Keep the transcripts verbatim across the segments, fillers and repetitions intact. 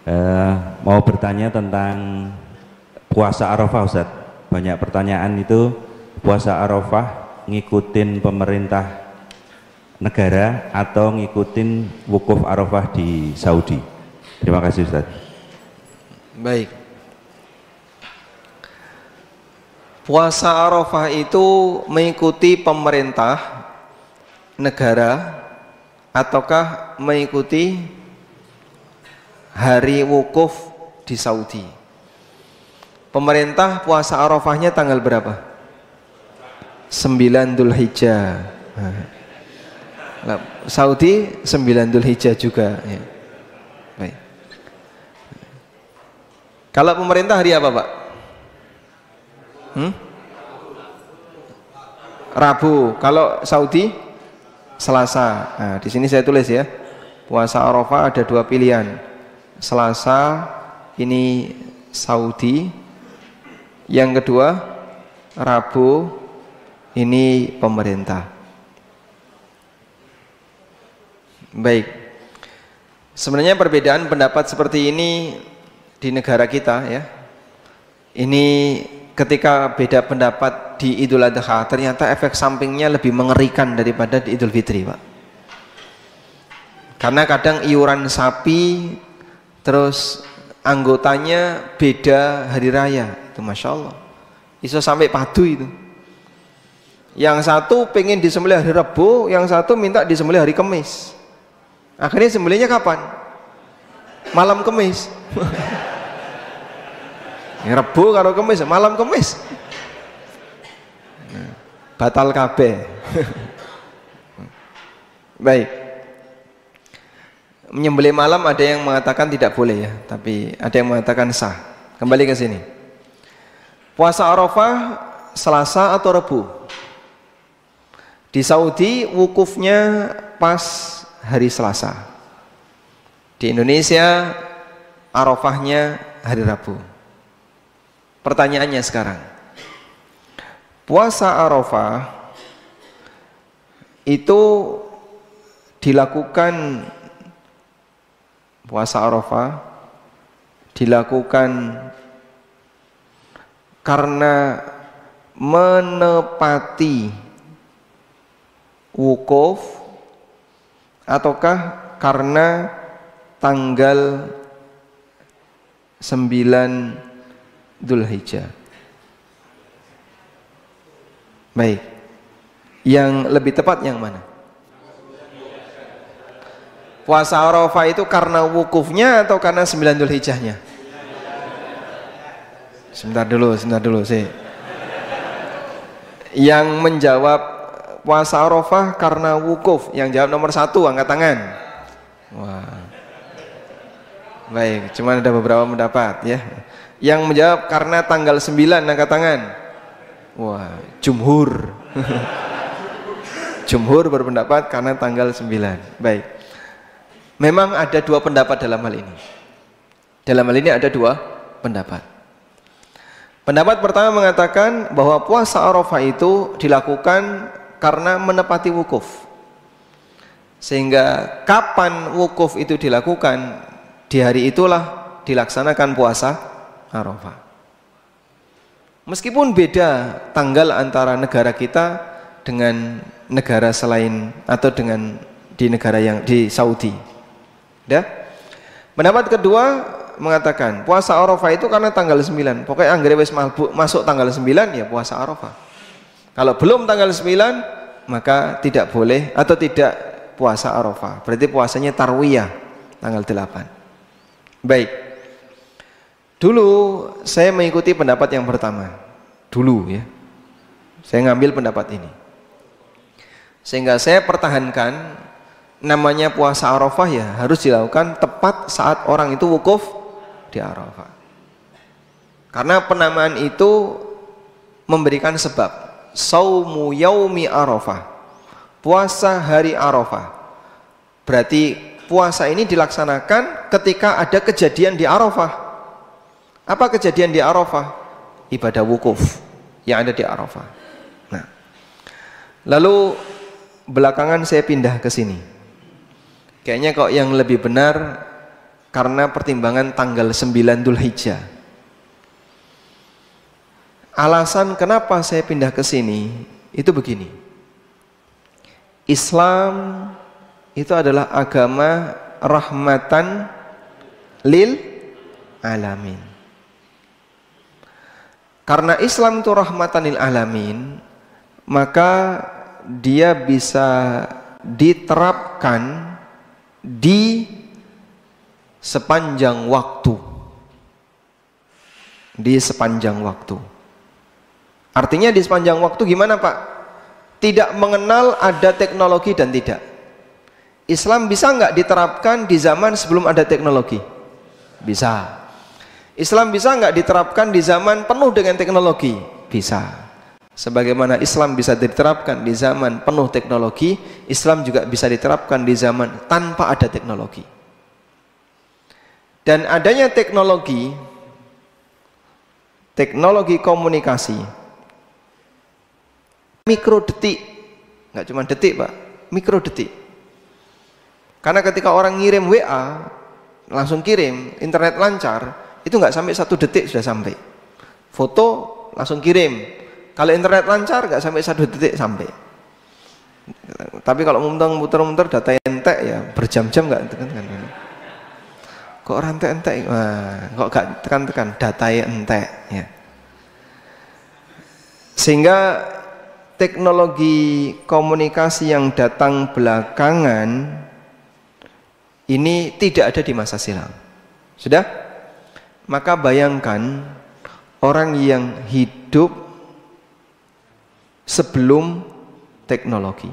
Uh, mau bertanya tentang puasa Arafah, Ustaz. Banyak pertanyaan itu puasa Arafah ngikutin pemerintah negara atau ngikutin wukuf Arafah di Saudi. Terima kasih, Ustaz. Baik. Puasa Arafah itu mengikuti pemerintah negara ataukah mengikuti hari wukuf di Saudi? Pemerintah puasa Arafahnya tanggal berapa? sembilan Dzulhijjah. Nah, Saudi sembilan Dzulhijjah juga ya. Baik. Kalau pemerintah hari apa, Pak? Hmm? Rabu. Kalau Saudi Selasa. Nah, di sini saya tulis ya. Puasa Arafah ada dua pilihan. Selasa ini Saudi, yang kedua Rabu ini pemerintah. Baik. Sebenarnya perbedaan pendapat seperti ini di negara kita ya. Ini ketika beda pendapat di Idul Adha, ternyata efek sampingnya lebih mengerikan daripada di Idul Fitri, Pak. Karena kadang iuran sapi terus anggotanya beda hari raya, itu masya Allah, bisa sampai padu itu. Yang satu pengen disembelih hari Rabu, yang satu minta disembelih hari Kamis. Akhirnya sembelihnya kapan? Malam Kamis. Rabu karo Kamis, malam Kamis. Batal kabeh. Baik. Menyembelih malam ada yang mengatakan tidak boleh ya, tapi ada yang mengatakan sah. Kembali ke sini. Puasa Arafah Selasa atau Rabu? Di Saudi wukufnya pas hari Selasa. Di Indonesia Arafahnya hari Rabu. Pertanyaannya sekarang, puasa Arafah itu dilakukan puasa Arafah dilakukan karena menepati wukuf ataukah karena tanggal sembilan Dzulhijjah? Baik, yang lebih tepat yang mana? Puasa Arafah itu karena wukufnya atau karena sembilan Dzulhijjahnya? Sebentar dulu, sebentar dulu sih. Yang menjawab puasa Arafah karena wukuf, yang jawab nomor satu angkat tangan. Wah. Baik, cuma ada beberapa pendapat ya. Yang menjawab karena tanggal sembilan angkat tangan. Wah, jumhur. Jumhur berpendapat karena tanggal sembilan. Baik. Memang ada dua pendapat dalam hal ini. Dalam hal ini ada dua pendapat. Pendapat pertama mengatakan bahwa puasa Arafah itu dilakukan karena menepati wukuf. Sehingga kapan wukuf itu dilakukan, di hari itulah dilaksanakan puasa Arafah. Meskipun beda tanggal antara negara kita dengan negara selain atau dengan di negara yang di Saudi. Ya. Pendapat kedua mengatakan puasa Arafah itu karena tanggal sembilan. Pokoknya anggere wis masuk tanggal sembilan ya puasa Arafah. Kalau belum tanggal sembilan maka tidak boleh atau tidak puasa Arafah. Berarti puasanya tarwiyah tanggal delapan. Baik. Dulu saya mengikuti pendapat yang pertama. Dulu ya. Saya ngambil pendapat ini. Sehingga saya pertahankan namanya puasa Arafah ya harus dilakukan tepat saat orang itu wukuf di Arafah. Karena penamaan itu memberikan sebab. Saumu yaumi Arafah. Puasa hari Arafah. Berarti puasa ini dilaksanakan ketika ada kejadian di Arafah. Apa kejadian di Arafah? Ibadah wukuf yang ada di Arafah. Nah, lalu belakangan saya pindah ke sini. Kayaknya kok yang lebih benar karena pertimbangan tanggal sembilan Dzulhijjah. Alasan kenapa saya pindah ke sini itu begini. Islam itu adalah agama rahmatan lil alamin. Karena Islam itu rahmatan lil alamin, maka dia bisa diterapkan di sepanjang waktu. Di sepanjang waktu. Artinya di sepanjang waktu gimana Pak? Tidak mengenal ada teknologi dan tidak. Islam bisa nggak diterapkan di zaman sebelum ada teknologi? Bisa. Islam bisa nggak diterapkan di zaman penuh dengan teknologi? Bisa. Sebagaimana Islam bisa diterapkan di zaman penuh teknologi, Islam juga bisa diterapkan di zaman tanpa ada teknologi. Dan adanya teknologi, teknologi komunikasi, mikro detik, nggak cuma detik Pak, mikro detik. Karena ketika orang ngirim W A, langsung kirim, internet lancar, itu nggak sampai satu detik sudah sampai. Foto langsung kirim. Kalau internet lancar nggak sampai satu detik sampai. Tapi kalau muter-muter data entek ya berjam-jam nggak tekan-tekan. Kok orang entek-entek? Wah, kok nggak tekan-tekan data entek ya. Sehingga teknologi komunikasi yang datang belakangan ini tidak ada di masa silam. Sudah? Maka bayangkan orang yang hidup sebelum teknologi.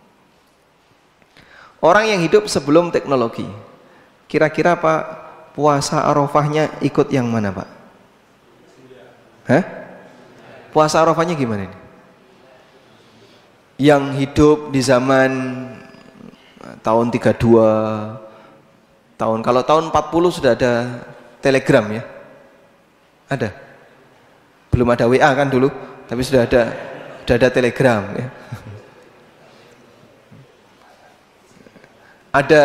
Orang yang hidup sebelum teknologi. Kira-kira Pak, puasa Arafahnya ikut yang mana Pak? Hah? Puasa Arafahnya gimana ini? Yang hidup di zaman tahun tiga puluh dua, tahun kalau tahun empat puluh sudah ada telegram ya? Ada? Belum ada W A kan dulu, tapi sudah ada sudah ada telegram ya. Ada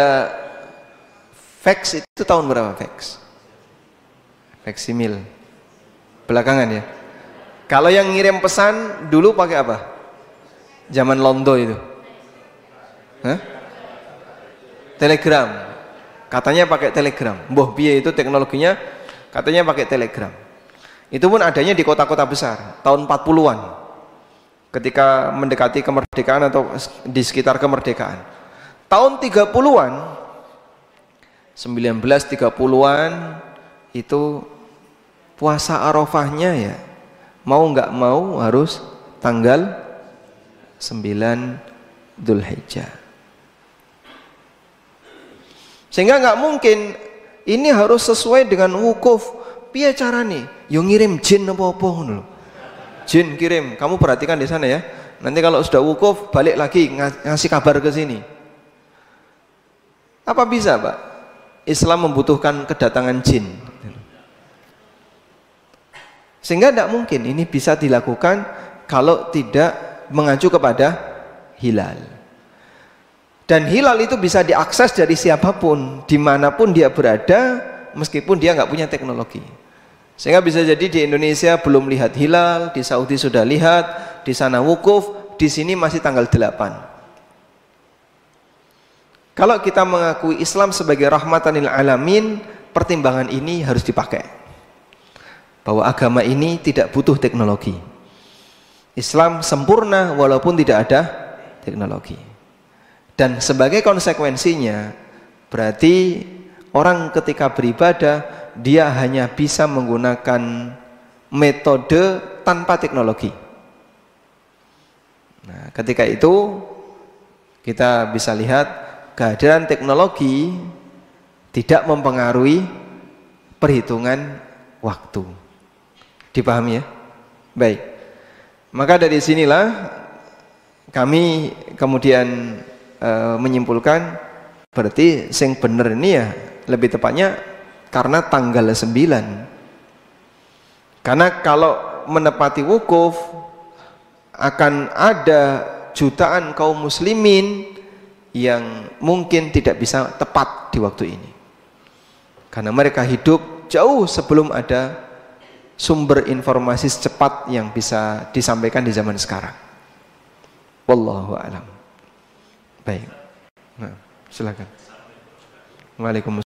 fax, itu tahun berapa fax? Faksimil. Belakangan ya. Kalau yang ngirim pesan dulu pakai apa? Zaman Londo itu. Hah? Telegram. Katanya pakai telegram. Mbah piye itu teknologinya, katanya pakai telegram. Itu pun adanya di kota-kota besar tahun empat puluhan. Ketika mendekati kemerdekaan atau di sekitar kemerdekaan. Tahun tiga puluhan, sembilan belas tiga puluhan itu puasa Arafahnya ya mau nggak mau harus tanggal sembilan Dzulhijjah. Sehingga nggak mungkin ini harus sesuai dengan wukuf. Piye carane? Yo ngirim jin apa-apa ngono lho. Jin kirim, kamu perhatikan di sana ya. Nanti kalau sudah wukuf balik lagi ngasih kabar ke sini. Apa bisa, Pak? Islam membutuhkan kedatangan jin. Sehingga tidak mungkin ini bisa dilakukan kalau tidak mengacu kepada hilal. Dan hilal itu bisa diakses dari siapapun, dimanapun dia berada, meskipun dia nggak punya teknologi. Sehingga bisa jadi di Indonesia belum lihat hilal, di Saudi sudah lihat, di sana wukuf, di sini masih tanggal delapan. Kalau kita mengakui Islam sebagai rahmatan lil alamin, pertimbangan ini harus dipakai. Bahwa agama ini tidak butuh teknologi. Islam sempurna walaupun tidak ada teknologi. Dan sebagai konsekuensinya, berarti orang ketika beribadah, dia hanya bisa menggunakan metode tanpa teknologi. Nah, ketika itu kita bisa lihat kehadiran teknologi tidak mempengaruhi perhitungan waktu. Dipahami ya? Baik. Maka dari sinilah kami kemudian e, menyimpulkan berarti sing bener ini ya lebih tepatnya karena tanggal sembilan. Karena kalau menepati wukuf akan ada jutaan kaum muslimin yang mungkin tidak bisa tepat di waktu ini. Karena mereka hidup jauh sebelum ada sumber informasi secepat yang bisa disampaikan di zaman sekarang. Wallahu a'lam. Baik. Nah, silakan. Waalaikumsalam.